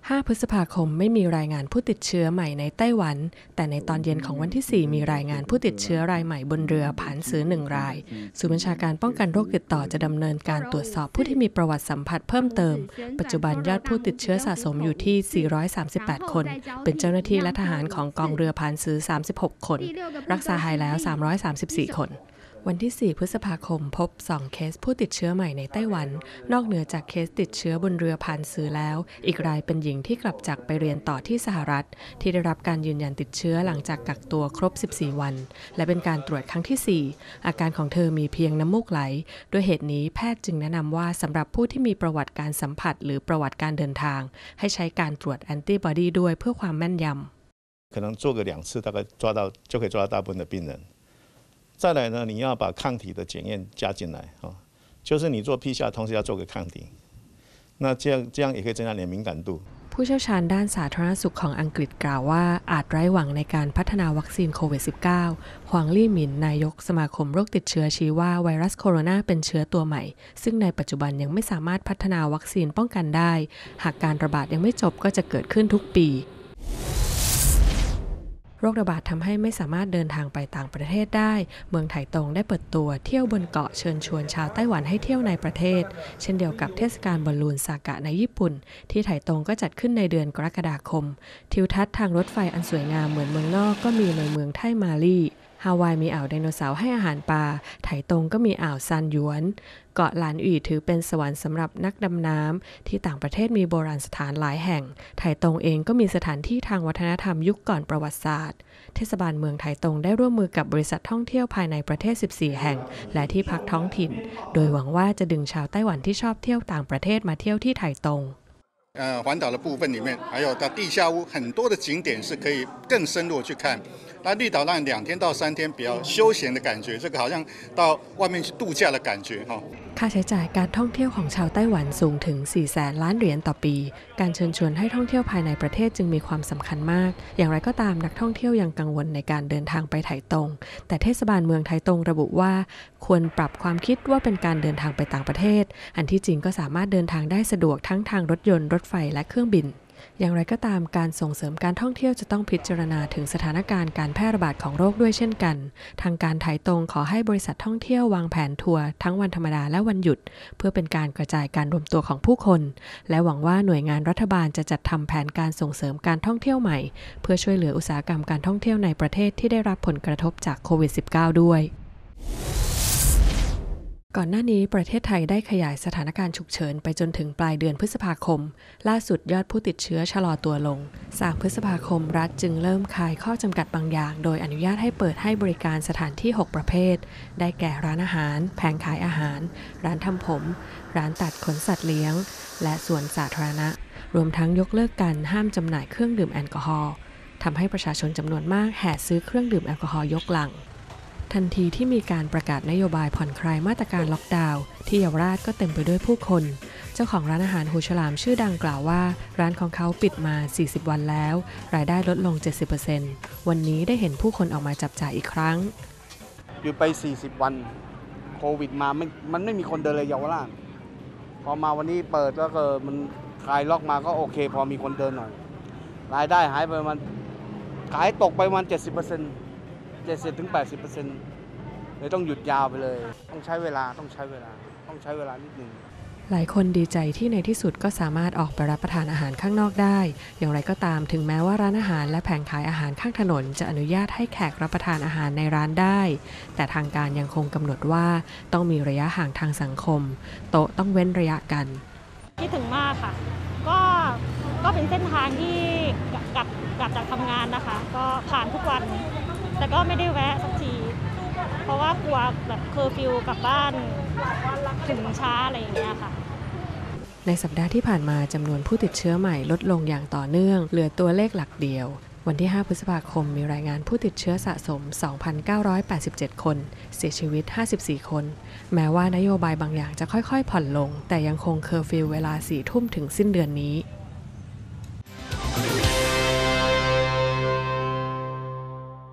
5 พฤษภาคมไม่มีรายงานผู้ติดเชื้อใหม่ในไต้หวันแต่ในตอนเย็นของวันที่ 4 มีรายงานผู้ติดเชื้อรายใหม่บนเรือผานซือ1 รายศูนย์บัญชาการป้องกันโรคติดต่อจะดำเนินการตรวจสอบผู้ที่มีประวัติสัมผัสเพิ่มเติมปัจจุบันยอดผู้ติดเชื้อสะสมอยู่ที่ 438 คนเป็นเจ้าหน้าที่และทหารของกองเรือผานซือ 36 คนรักษาหายแล้ว 334 คนวันที่ 4 พฤษภาคมพบ 2 เคสผู้ติดเชื้อใหม่ในไต้หวันนอกเหนือจากเคสติดเชื้อบนเรือผานซือแล้วอีกรายเป็นหญิงที่กลับจากไปเรียนต่อที่สหรัฐที่ได้รับการยืนยันติดเชื้อหลังจากกักตัวครบ 14 วันและเป็นการตรวจครั้งที่ 4 อาการของเธอมีเพียงน้ำมูกไหลด้วยเหตุนี้แพทย์จึงแนะนำว่าสำหรับผู้ที่มีประวัติการสัมผัสหรือประวัติการเดินทางให้ใช้การตรวจแอนติบอดีด้วยเพื่อความแม่นยำ可能做个2次大概就可以抓到大部分的病人再来呢，你要把抗体的检验加进来就是你做 PCR 同时要做个抗体，那这样也可以增加你的敏感度。 ผู้เชี่ยวชาญด้านสาธารณสุขของอังกฤษกล่าวว่าอาจไร้หวังในการพัฒนาวัคซีนโควิด -19 ฮวางลี่หมินนายกสมาคมโรคติดเชื้อชี้ว่าไวรัสโคโรนาเป็นเชื้อตัวใหม่ซึ่งในปัจจุบันยังไม่สามารถพัฒนาวัคซีนป้องกันได้หากการระบาดยังไม่จบก็จะเกิดขึ้นทุกปีโรคระบาดทำให้ไม่สามารถเดินทางไปต่างประเทศได้เมืองไถตงได้เปิดตัวเที่ยวบนเกาะเชิญชวนชาวไต้หวันให้เที่ยวในประเทศเช่นเดียวกับเทศกาลบอลลูนซากะในญี่ปุ่นที่ไถตงก็จัดขึ้นในเดือนกรกฎาคมทิวทัศน์ทางรถไฟอันสวยงามเหมือนเมืองนอกก็มีในเมืองไทมาลี่ฮาวายมีอ่าวไดโนเสาร์ให้อาหารปลาไถตงก็มีอ่าวซานหยวนเกาะหลานอี่ถือเป็นสวรรค์สำหรับนักดำน้ำที่ต่างประเทศมีโบราณสถานหลายแห่งไถตงเองก็มีสถานที่ทางวัฒนธรรมยุคก่อนประวัติศาสตร์เทศบาลเมืองไถตงได้ร่วมมือกับบริษัทท่องเที่ยวภายในประเทศ 14 แห่งและที่พักท้องถิ่นโดยหวังว่าจะดึงชาวไต้หวันที่ชอบเที่ยวต่างประเทศมาเที่ยวที่ไถตง环岛的部分里面还有到地下屋很多的景点是可以更深入去看那绿岛让2天到3天比较休闲的感觉这个好像到外面去度假的感觉ค่าใช้จ่ายการท่องเที่ยวของชาวไต้หวันสูงถึง 400,000 ล้านเหรียญต่อปีการเชิญชวนให้ท่องเที่ยวภายในประเทศจึงมีความสำคัญมากอย่างไรก็ตามนักท่องเที่ยวยังกังวลในการเดินทางไปไถตงแต่เทศบาลเมืองไถตงระบุว่าควรปรับความคิดว่าเป็นการเดินทางไปต่างประเทศอันที่จริงก็สามารถเดินทางได้สะดวกทั้งทางรถยนต์รถไฟและเครื่องบินอย่างไรก็ตามการส่งเสริมการท่องเที่ยวจะต้องพิจารณาถึงสถานการณ์การแพร่ระบาดของโรคด้วยเช่นกันทางการไถตงขอให้บริษัทท่องเที่ยววางแผนทัวร์ทั้งวันธรรมดาและวันหยุดเพื่อเป็นการกระจายการรวมตัวของผู้คนและหวังว่าหน่วยงานรัฐบาลจะจัดทำแผนการส่งเสริมการท่องเที่ยวใหม่เพื่อช่วยเหลืออุตสาหกรรมการท่องเที่ยวในประเทศที่ได้รับผลกระทบจากโควิด -19 ด้วยก่อนหน้านี้ประเทศไทยได้ขยายสถานการณ์ฉุกเฉินไปจนถึงปลายเดือนพฤษภาคมล่าสุดยอดผู้ติดเชื้อชะลอตัวลง3 พฤษภาคมรัฐจึงเริ่มคลายข้อจำกัดบางอย่างโดยอนุญาตให้เปิดให้บริการสถานที่ 6 ประเภทได้แก่ร้านอาหารแผงขายอาหารร้านทำผมร้านตัดขนสัตว์เลี้ยงและสวนสาธารณะรวมทั้งยกเลิกการห้ามจำหน่ายเครื่องดื่มแอลกอฮอล์ทำให้ประชาชนจำนวนมากแห่ซื้อเครื่องดื่มแอลกอฮอล์ยกลังทันทีที่มีการประกาศนโยบายผ่อนคลายมาตรการล็อกดาวน์ที่เยาวราชก็เต็มไปด้วยผู้คนเจ้าของร้านอาหารหูฉลามชื่อดังกล่าวว่าร้านของเขาปิดมา40 วันแล้วรายได้ลดลง 70% วันนี้ได้เห็นผู้คนออกมาจับจ่ายอีกครั้งอยู่ไป40 วันโควิดมามันไม่มีคนเดินเลยเยาวราชพอมาวันนี้เปิดก็เกิดมันคลายล็อกมาก็โอเคพอมีคนเดินหน่อยรายได้หายไปมันขายตกไปประมาณ 70%70-80%เลยต้องหยุดยาวไปเลยต้องใช้เวลานิดนึงหลายคนดีใจที่ในที่สุดก็สามารถออกไปรับประทานอาหารข้างนอกได้อย่างไรก็ตามถึงแม้ว่าร้านอาหารและแผงขายอาหารข้างถนนจะอนุญาตให้แขกรับประทานอาหารในร้านได้แต่ทางการยังคงกำหนดว่าต้องมีระยะห่างทางสังคมโต๊ะต้องเว้นระยะกันคิดถึงมากค่ะก็เป็นเส้นทางที่กลับจากทำงานนะคะก็ผ่านทุกวันแต่ก็ไม่ได้แวะสักทีเพราะว่ากลัวแบบเคอร์ฟิวกลับบ้านถึงช้าอะไรอย่างเงี้ยค่ะในสัปดาห์ที่ผ่านมาจำนวนผู้ติดเชื้อใหม่ลดลงอย่างต่อเนื่องเหลือตัวเลขหลักเดียววันที่ 5 พฤษภาคมมีรายงานผู้ติดเชื้อสะสม 2,987 คนเสียชีวิต54 คนแม้ว่านโยบายบางอย่างจะค่อยๆผ่อนลงแต่ยังคงเคอร์ฟิวเวลา 4 ทุ่มถึงสิ้นเดือนนี้